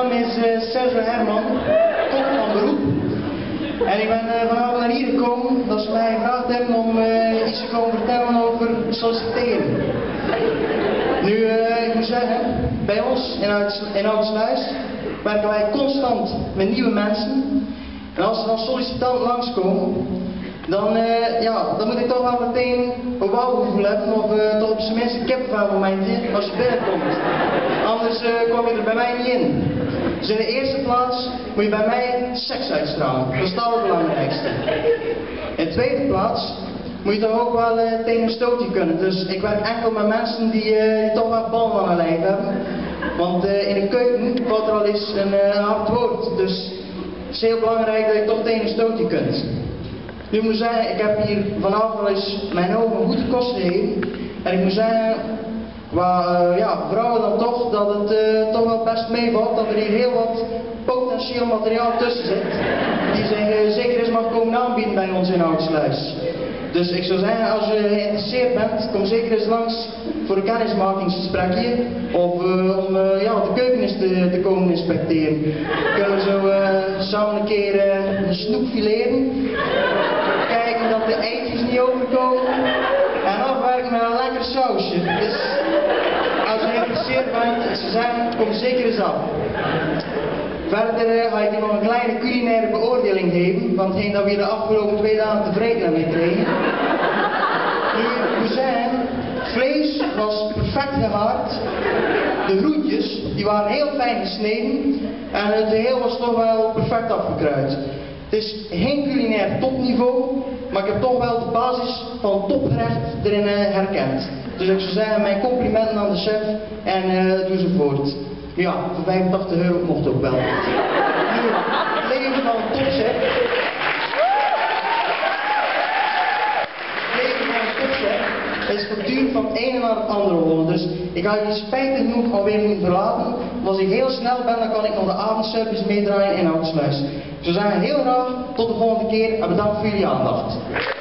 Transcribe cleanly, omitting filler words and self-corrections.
naam is Sergio Herman, kok van beroep. En ik ben vanavond naar hier gekomen dat ze mij gevraagd hebben om iets te komen vertellen over solliciteren. Nu, ik moet zeggen, bij ons in Oudsluis werken wij constant met nieuwe mensen. En als er dan sollicitanten langskomen, dan moet ik toch wel meteen een wauwgevoel hebben of toch op zijn minst een kippenvelmomentje als je binnenkomt. Anders kom je er bij mij niet in. Dus in de eerste plaats moet je bij mij seks uitstralen. Dat is het allerbelangrijkste. In de tweede plaats moet je toch ook wel tegen een stootje kunnen. Dus ik werk enkel met mensen die toch wel ballen aan hun lijf hebben. Want in de keuken valt er al eens een hard woord. Dus het is heel belangrijk dat je toch tegen een stootje kunt. Nu moet ik zeggen, ik heb hier vanavond wel eens mijn ogen goed gekost gegeven. En ik moet zeggen, vrouwen dan toch, dat het toch wel best meevalt dat er hier heel wat potentieel materiaal tussen zit. Die zich zeker eens mag komen aanbieden bij ons in Oudsluis. Dus ik zou zeggen, als je geïnteresseerd bent, kom zeker eens langs voor een kennismakingsgesprekje. Of om de keuken eens te komen inspecteren. Kunnen we zo samen een keer een snoep fileren. Kijken dat de eitjes niet overkomen. En afwerken met een lekker sausje. Dus als je geïnteresseerd bent, ik zou zeggen, kom zeker eens af. Verder ga ik je nog een kleine culinaire beoordeling geven, van hetgeen dat we de afgelopen 2 dagen tevreden hebben gekregen. Nu, ik moet zeggen, vlees was perfect gehaard, de groentjes die waren heel fijn gesneden en het geheel was toch wel perfect afgekruid. Het is geen culinair topniveau, maar ik heb toch wel de basis van topgerecht erin herkend. Dus ik zou zeggen, mijn complimenten aan de chef en doe zo voort. Ja, voor 85 euro mocht ook wel. Nu, het leven van een topchef. Het leven van een topchef is voortdurend van het ene naar het andere rollen. Dus ik ga jullie spijtig genoeg alweer moeten verlaten. Maar als ik heel snel ben, dan kan ik nog de avondservice meedraaien in Oudsluis. Ik zou zeggen, heel graag tot de volgende keer en bedankt voor jullie aandacht.